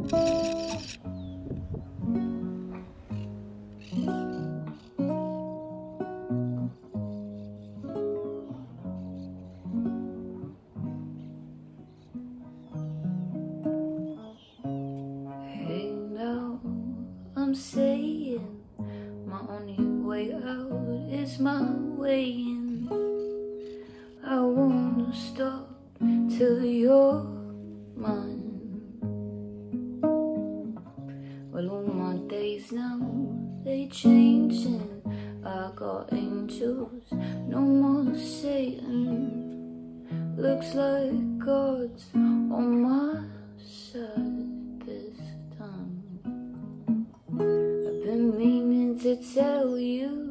I'm saying my only way out is my way in. I won't stop till you're mine. Well, all my days now, they changing. I got angels, no more Satan. Looks like God's on my side this time. I've been meaning to tell you